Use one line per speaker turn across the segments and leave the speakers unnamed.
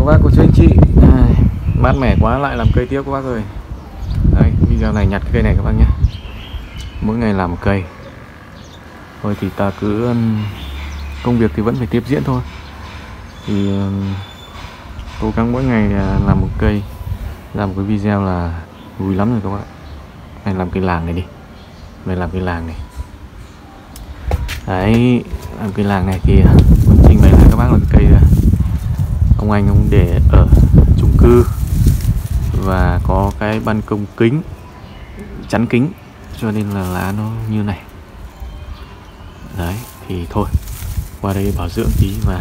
các bác, cô chú anh chị. Mát mẻ quá, lại làm cây tiếp các bác ơi. Đây, video này nhặt cái cây này các bác nhé. Mỗi ngày làm một cây. Thôi thì ta cứ công việc thì vẫn phải tiếp diễn thôi. Thì cố gắng mỗi ngày làm một cây, làm một cái video là vui lắm rồi các bác. Này làm cây làng này đi. Mình làm cây làng này. Đấy, làm cây làng này thì muốn trình bày lại các bác là cái cây ông anh ông để ở chung cư và có cái ban công kính chắn kính cho nên là lá nó như này. Đấy thì thôi qua đây bảo dưỡng tí và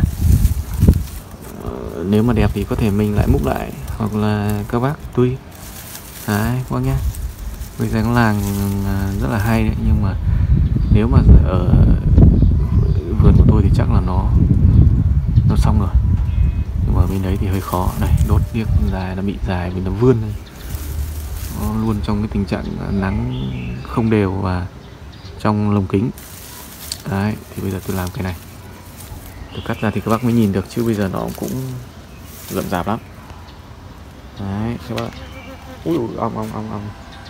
nếu mà đẹp thì có thể mình lại múc lại hoặc là các bác tùy. Đấy các bác nhé. Bây giờ cái làng rất là hay đấy, nhưng mà nếu mà ở vườn của tôi thì chắc là nó xong rồi, nhưng mà bên đấy thì hơi khó. Này đốt điếc dài, nó bị dài vì nó vươn này. Nó luôn trong cái tình trạng nắng không đều và trong lồng kính. Đấy thì bây giờ tôi làm cái này, tôi cắt ra thì các bác mới nhìn được, chứ bây giờ nó cũng rậm rạp lắm. Đấy các bác. Ui ong.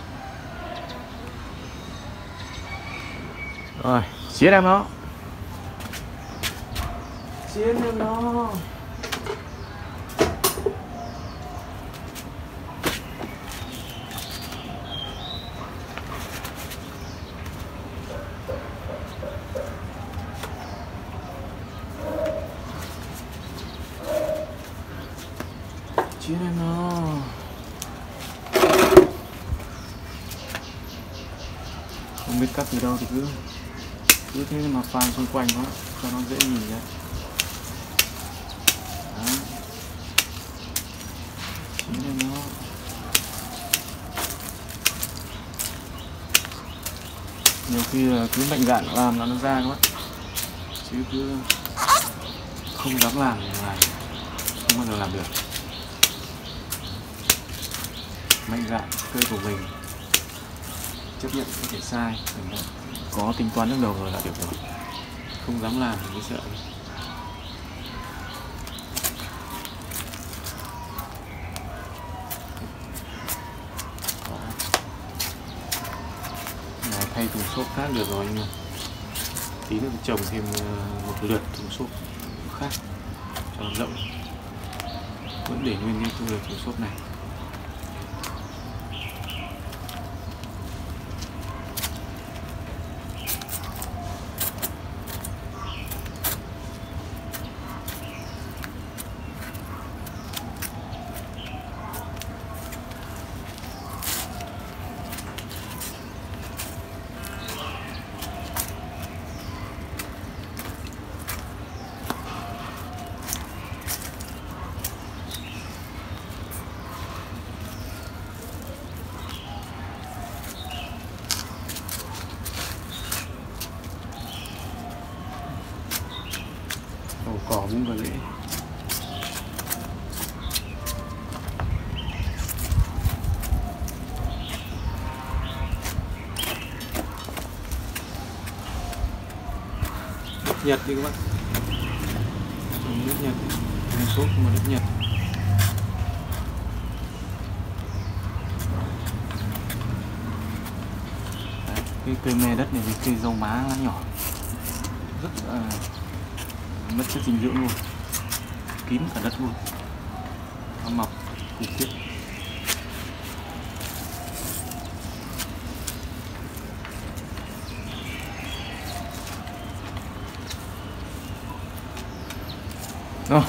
Rồi xiết em nó, xiết em nó. Chiến em nó. Không biết cắt từ đâu thì cứ thế mà phang xung quanh nó cho nó dễ nhìn ra. Đó. Chiến em nó. Nhiều khi là cứ mạnh dạn làm là nó ra các bác, chứ cứ không dám làm là không bao giờ làm được. Mạnh dạn cây của mình, chấp nhận có thể sai, mình có tính toán trong đầu rồi là được rồi. Không dám làm thì mới sợ. Này, thay thùng xốp khác được rồi, nhưng mà tí nữa trồng thêm một lượt thùng xốp khác cho nó rộng. Vẫn để nguyên cái thùng xốp này. Cỏ cũng vào dễ. Đất Nhật đi các bạn. Trồng đất Nhật, trồng sốt mà đất Nhật. Đấy, cái cây me đất này với cây rau má nhỏ, rất là mất chất dinh dưỡng luôn, kín cả đất luôn, nó mọc khủng khiếp. Rồi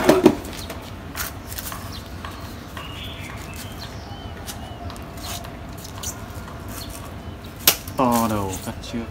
to đầu cắt trước.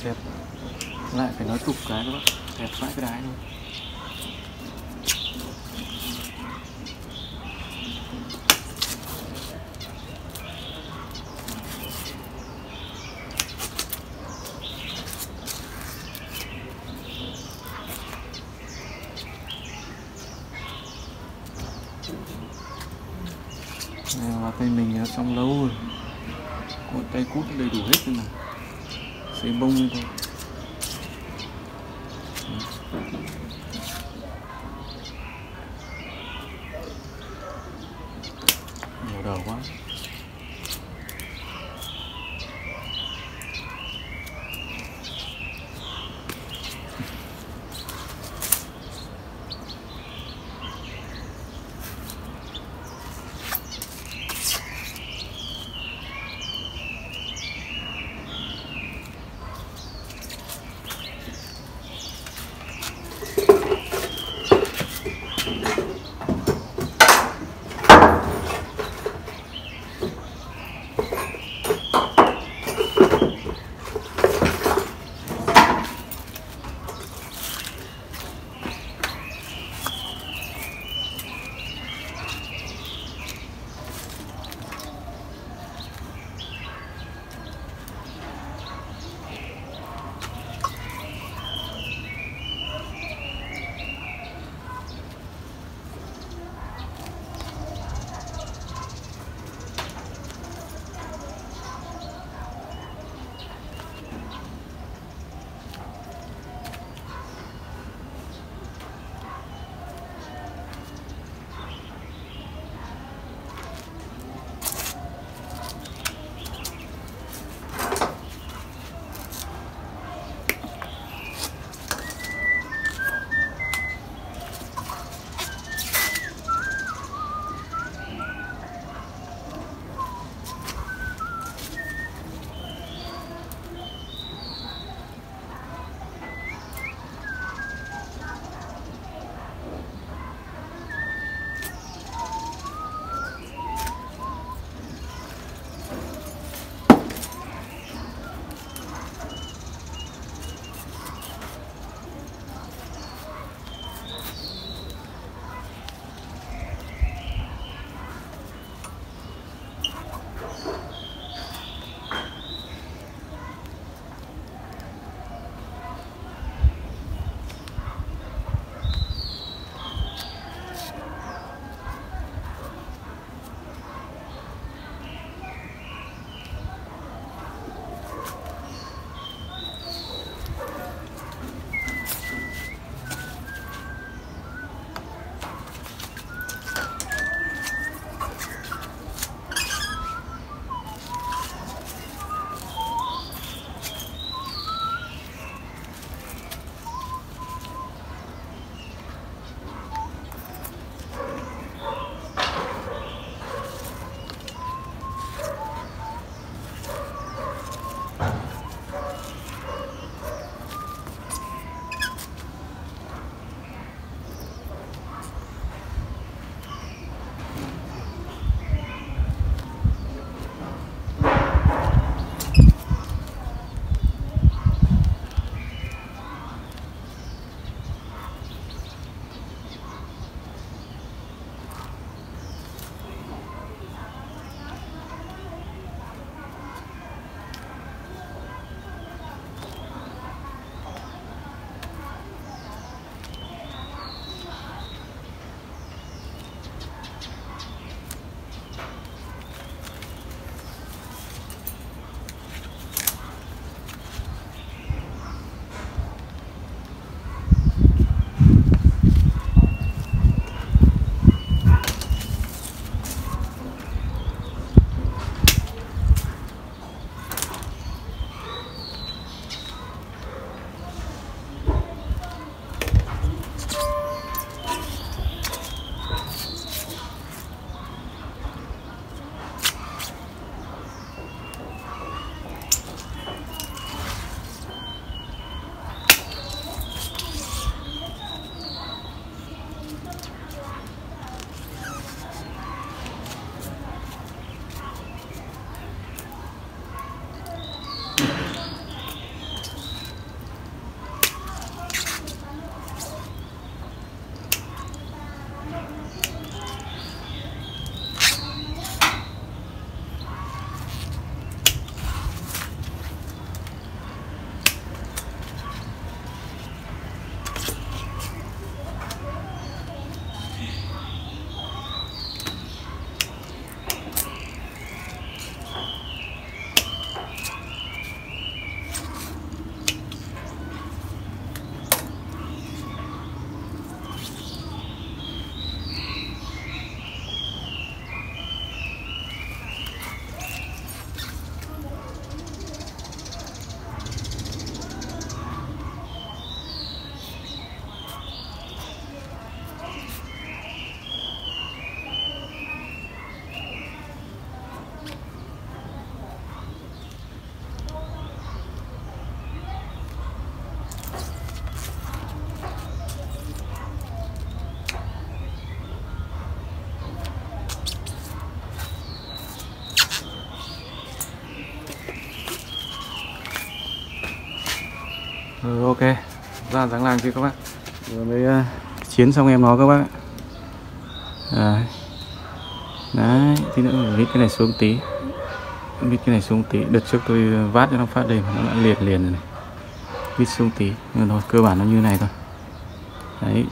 Đẹp. Lại phải nói tục cái các bác, đẹp vãi cái đái luôn. Này là tay mình nó xong lâu rồi, có tay cút đầy đủ hết rồi này, xấy bông lên thôi. Nhiều đầu quá. Ok, ra dáng làng chưa các bác? Vừa mới chiến xong em nó các bác. Đấy, tí nữa vít cái này xuống tí. Vít cái này xuống tí. Đợt trước tôi vát cho nó phát đây mà nó đã liền rồi này. Vít xuống tí, nhưng thôi cơ bản nó như này thôi. Đấy.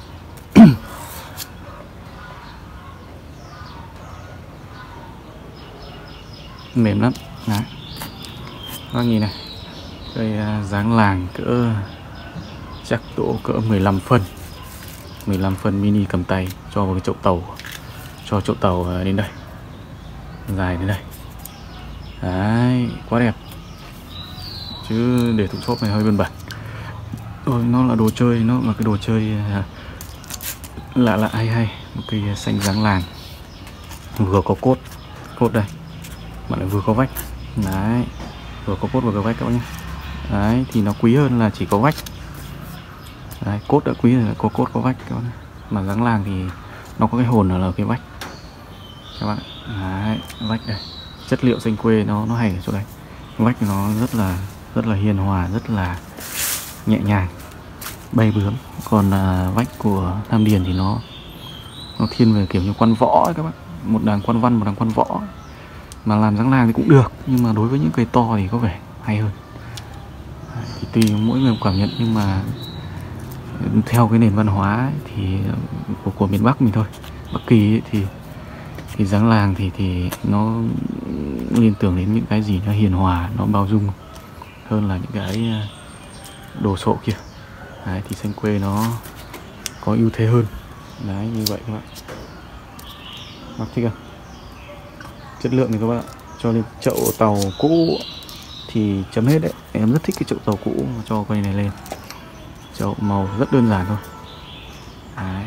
Mềm lắm. Đấy. Các nhìn này. Cây dáng làng cỡ chắc độ cỡ 15 phân. 15 phân mini cầm tay cho vào cái chậu tàu. Cho chậu tàu đến đây. Dài đến đây. Đấy, quá đẹp. Chứ để thùng xốp này hơi bẩn bẩn. Rồi nó là đồ chơi, nó là cái đồ chơi lạ lạ hay hay. Một cây xanh dáng làng. Vừa có cốt. Cốt đây. Mà lại vừa có vách. Đấy. Vừa có cốt vừa có vách các bác nhé. Đấy, thì nó quý hơn là chỉ có vách. Đấy, cốt đã quý rồi, có cốt có vách các bác. Mà dáng làng thì nó có cái hồn ở cái vách các bạn. Đấy, vách đây. Chất liệu xanh quê nó hay ở chỗ đây. Vách nó rất là hiền hòa, rất là nhẹ nhàng, bay bướm. Còn vách của Tam Điền thì nó thiên về kiểu như quan võ ấy các bạn. Một đàn quan văn, một đàn quan võ. Mà làm dáng làng thì cũng được, nhưng mà đối với những cây to thì có vẻ hay hơn. Đấy, thì tùy mỗi người cảm nhận, nhưng mà theo cái nền văn hóa ấy, thì của miền Bắc mình thôi, Bắc Kỳ ấy, thì dáng làng thì nó liên tưởng đến những cái gì nó hiền hòa, nó bao dung hơn là những cái đồ sộ kia. Đấy, thì xanh quê nó có ưu thế hơn. Đấy, như vậy các bạn. Bác thích không? Chất lượng thì các bạn cho lên chậu tàu cũ thì chấm hết đấy. Em rất thích cái chậu tàu cũ mà cho cây này lên. Chậu màu rất đơn giản thôi. Đấy.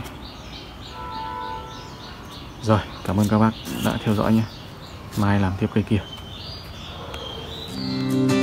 Rồi, cảm ơn các bác đã theo dõi nhé. Mai làm tiếp cây kia.